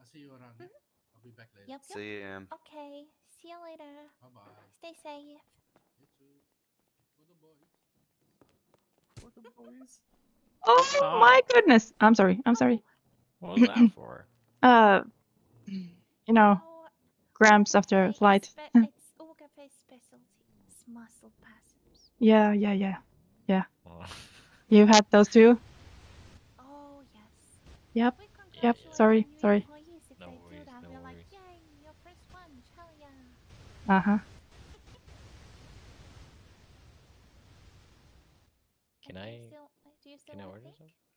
I'll see you around. I'll be back later. Yep. See you. Okay. See you later. Bye bye. Stay safe. You too. For the boys. What the boys? Oh my goodness! I'm sorry. I'm sorry. What was that for? You know, Oh, cramps after flight. It's Ogafe's specialty. It's muscle spasms. Yeah. Oh. You had those too? Oh yes. Yep. We Yep. congratulate Sorry. new Sorry. employees if No they worries, do that. no We're like, worries. yay, your first one. Hell yeah. Uh-huh. Can And I do you still can I want order to some? take?